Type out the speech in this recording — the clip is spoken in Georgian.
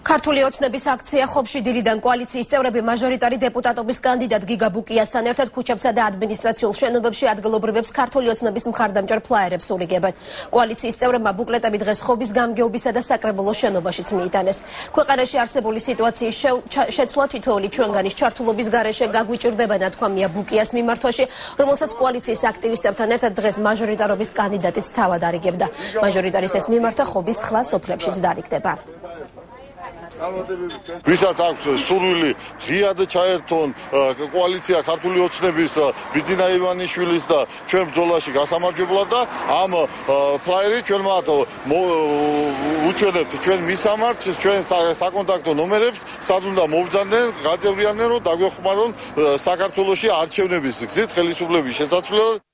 ქართული ოცნების აქცია ხობში დილიდან კოალიციის წევრები მაჟორიტარი დეპუტატობის კანდიდატ გიგა ბუკიასთან ერთად ქუჩებსა და ადმინისტრაციულ შენობებში ადგილობრივებს ქართული ოცნების მხარდამჭერ ფლაიერებს ურიგებენ. კოალიციის წევრებმა ბუკლეტები დღეს ხობის გამგეობისა და საკრებულოს შენობაშიც მიიტანეს. ქვეყანაში არსებული სიტუაციის შეცვლა თითოეული ჩვენგანის ჩართულობის გარეშე გაგვიჭირდება ნათქვამია ბუკიას მიმართვაში, რომელსაც კოალიციის აქტივისტებთან ერთად დღეს მაჟორიტარობის კანდიდატიც თავად არიგებდა. მაჟორიტარის ეს მიმართვა ხობის სხვა სოფლებშიც დარიგდება. ვისაც აქვს სურვილი ღიად ჩაერთონ კოალიცია ქართული ოცნების ბიძინა ივანიშვილის და ჩვენ ბრძოლაში გასამარჯვებლად და ამ ფლაიერი ჩვენმა უჩვენებთ ჩვენ მისამართს ჩვენ საკონტაქტო ნომერებს სად უნდა მობრძანდნენ გაწევრიანდნენ რომ დაგვეხმარონ საქართველოში არჩევნების გზით ხელისუფლების შესაძლებლად